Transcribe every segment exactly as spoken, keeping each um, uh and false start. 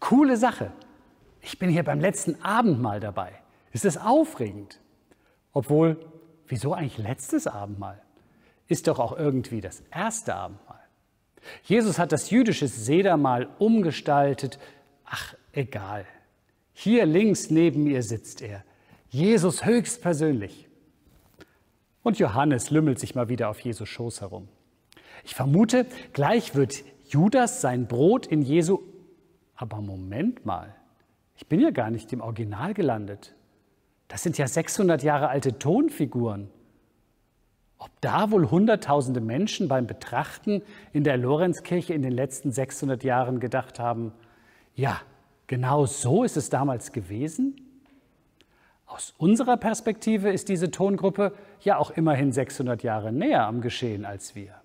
Coole Sache. Ich bin hier beim letzten Abendmahl dabei. Ist das aufregend? Obwohl, wieso eigentlich letztes Abendmahl? Ist doch auch irgendwie das erste Abendmahl. Jesus hat das jüdische Sedermahl umgestaltet. Ach, egal. Hier links neben mir sitzt er, Jesus höchstpersönlich. Und Johannes lümmelt sich mal wieder auf Jesus Schoß herum. Ich vermute, gleich wird Judas sein Brot in Jesu... Aber Moment mal, ich bin ja gar nicht im Original gelandet. Das sind ja sechshundert Jahre alte Tonfiguren. Ob da wohl hunderttausende Menschen beim Betrachten in der Lorenzkirche in den letzten sechshundert Jahren gedacht haben, ja, genau so ist es damals gewesen? Aus unserer Perspektive ist diese Tongruppe ja auch immerhin sechshundert Jahre näher am Geschehen als wir.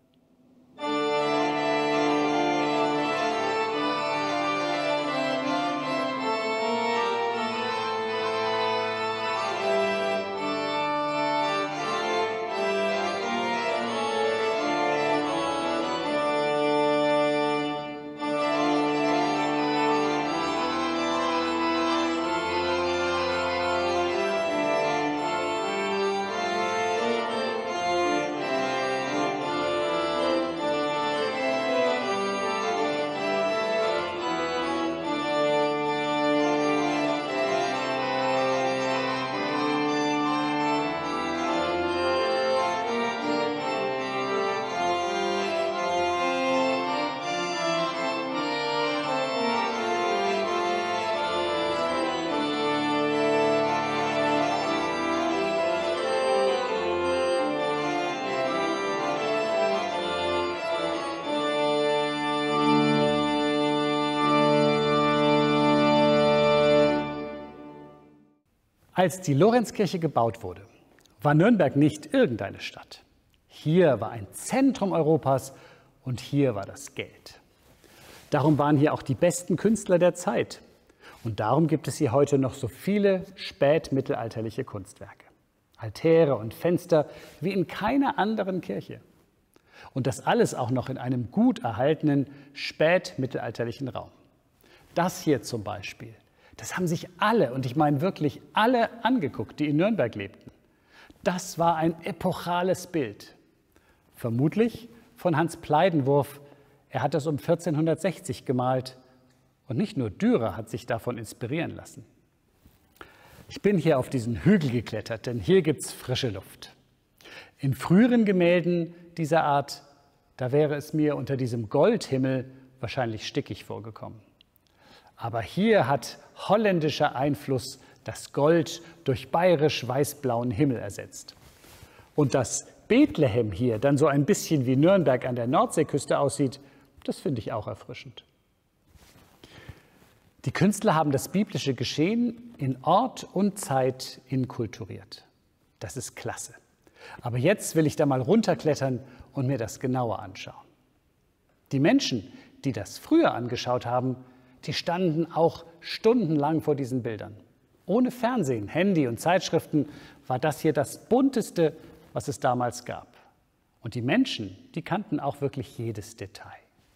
Als die Lorenzkirche gebaut wurde, war Nürnberg nicht irgendeine Stadt. Hier war ein Zentrum Europas und hier war das Geld. Darum waren hier auch die besten Künstler der Zeit. Und darum gibt es hier heute noch so viele spätmittelalterliche Kunstwerke. Altäre und Fenster wie in keiner anderen Kirche. Und das alles auch noch in einem gut erhaltenen spätmittelalterlichen Raum. Das hier zum Beispiel. Das haben sich alle, und ich meine wirklich alle, angeguckt, die in Nürnberg lebten. Das war ein epochales Bild. Vermutlich von Hans Pleidenwurf. Er hat das um vierzehnhundertsechzig gemalt. Und nicht nur Dürer hat sich davon inspirieren lassen. Ich bin hier auf diesen Hügel geklettert, denn hier gibt es frische Luft. In früheren Gemälden dieser Art, da wäre es mir unter diesem Goldhimmel wahrscheinlich stickig vorgekommen. Aber hier hat holländischer Einfluss das Gold durch bayerisch-weiß-blauen Himmel ersetzt. Und dass Bethlehem hier dann so ein bisschen wie Nürnberg an der Nordseeküste aussieht, das finde ich auch erfrischend. Die Künstler haben das biblische Geschehen in Ort und Zeit inkulturiert. Das ist klasse. Aber jetzt will ich da mal runterklettern und mir das genauer anschauen. Die Menschen, die das früher angeschaut haben, die standen auch stundenlang vor diesen Bildern. Ohne Fernsehen, Handy und Zeitschriften war das hier das bunteste, was es damals gab. Und die Menschen, die kannten auch wirklich jedes Detail.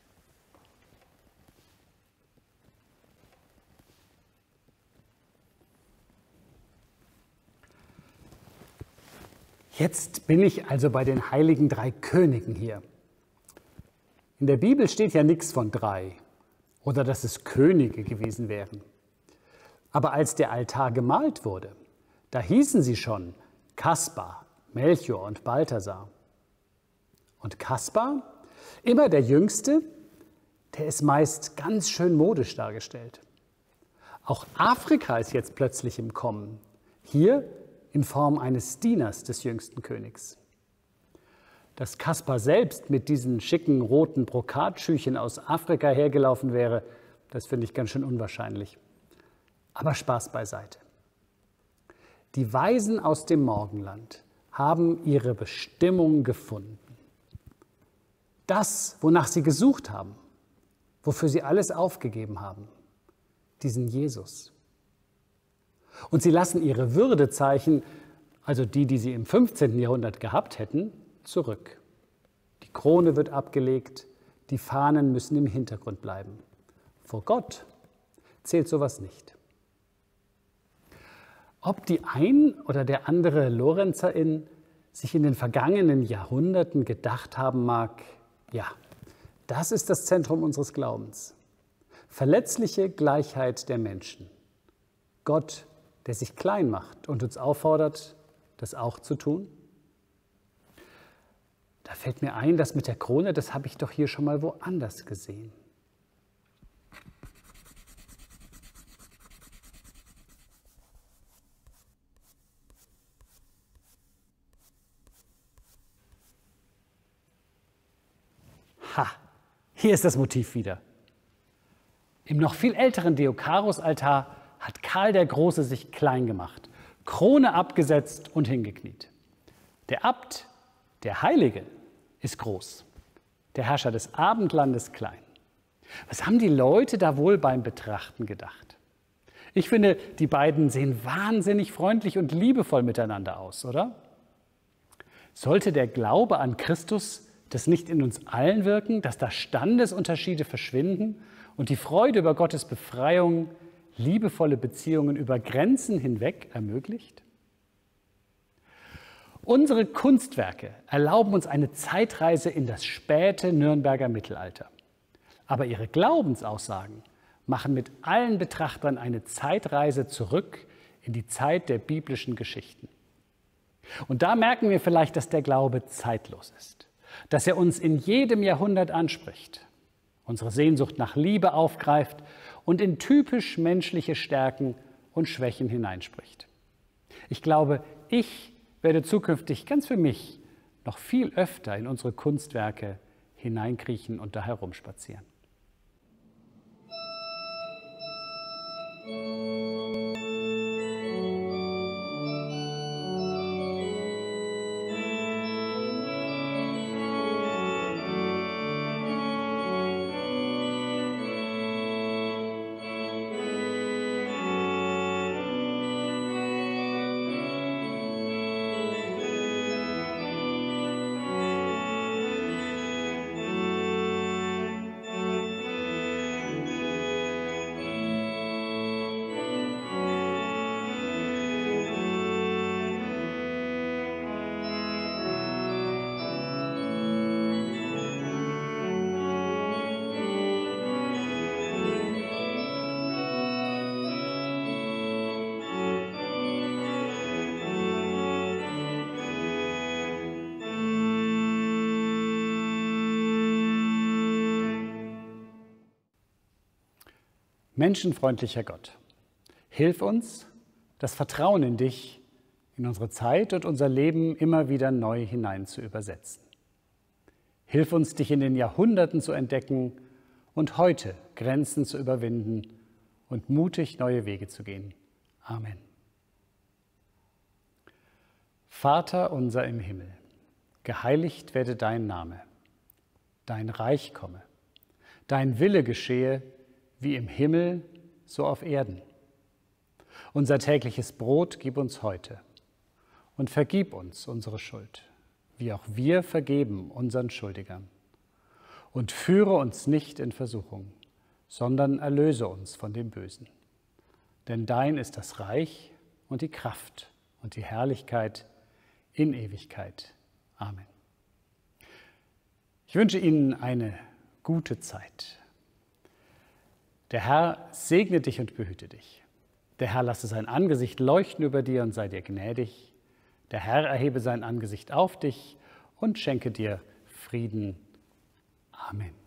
Jetzt bin ich also bei den heiligen drei Königen hier. In der Bibel steht ja nichts von drei oder dass es Könige gewesen wären. Aber als der Altar gemalt wurde, da hießen sie schon Kaspar, Melchior und Balthasar. Und Kaspar, immer der Jüngste, der ist meist ganz schön modisch dargestellt. Auch Afrika ist jetzt plötzlich im Kommen. Hier in Form eines Dieners des jüngsten Königs. Dass Kaspar selbst mit diesen schicken roten Brokatschüchen aus Afrika hergelaufen wäre, das finde ich ganz schön unwahrscheinlich. Aber Spaß beiseite. Die Weisen aus dem Morgenland haben ihre Bestimmung gefunden. Das, wonach sie gesucht haben, wofür sie alles aufgegeben haben, diesen Jesus. Und sie lassen ihre Würdezeichen, also die, die sie im fünfzehnten Jahrhundert gehabt hätten, zurück. Die Krone wird abgelegt, die Fahnen müssen im Hintergrund bleiben. Vor Gott zählt sowas nicht. Ob die ein oder der andere Lorenzerin sich in den vergangenen Jahrhunderten gedacht haben mag, ja, das ist das Zentrum unseres Glaubens. Verletzliche Gleichheit der Menschen. Gott, der sich klein macht und uns auffordert, das auch zu tun. Da fällt mir ein, das mit der Krone, das habe ich doch hier schon mal woanders gesehen. Ha, hier ist das Motiv wieder. Im noch viel älteren Deokarus-Altar hat Karl der Große sich klein gemacht, Krone abgesetzt und hingekniet. Der Abt, der Heilige, ist groß, der Herrscher des Abendlandes klein. Was haben die Leute da wohl beim Betrachten gedacht? Ich finde, die beiden sehen wahnsinnig freundlich und liebevoll miteinander aus, oder? Sollte der Glaube an Christus das nicht in uns allen wirken, dass da Standesunterschiede verschwinden und die Freude über Gottes Befreiung liebevolle Beziehungen über Grenzen hinweg ermöglicht? Unsere Kunstwerke erlauben uns eine Zeitreise in das späte Nürnberger Mittelalter. Aber ihre Glaubensaussagen machen mit allen Betrachtern eine Zeitreise zurück in die Zeit der biblischen Geschichten. Und da merken wir vielleicht, dass der Glaube zeitlos ist, dass er uns in jedem Jahrhundert anspricht, unsere Sehnsucht nach Liebe aufgreift und in typisch menschliche Stärken und Schwächen hineinspricht. Ich glaube, ich werde zukünftig ganz für mich noch viel öfter in unsere Kunstwerke hineinkriechen und da herumspazieren. Menschenfreundlicher Gott, hilf uns, das Vertrauen in dich in unsere Zeit und unser Leben immer wieder neu hinein zu übersetzen. Hilf uns, dich in den Jahrhunderten zu entdecken und heute Grenzen zu überwinden und mutig neue Wege zu gehen. Amen. Vater unser im Himmel, geheiligt werde dein Name, dein Reich komme, dein Wille geschehe, wie im Himmel, so auf Erden. Unser tägliches Brot gib uns heute und vergib uns unsere Schuld, wie auch wir vergeben unseren Schuldigern. Und führe uns nicht in Versuchung, sondern erlöse uns von dem Bösen. Denn dein ist das Reich und die Kraft und die Herrlichkeit in Ewigkeit. Amen. Ich wünsche Ihnen eine gute Zeit. Der Herr segne dich und behüte dich. Der Herr lasse sein Angesicht leuchten über dir und sei dir gnädig. Der Herr erhebe sein Angesicht auf dich und schenke dir Frieden. Amen.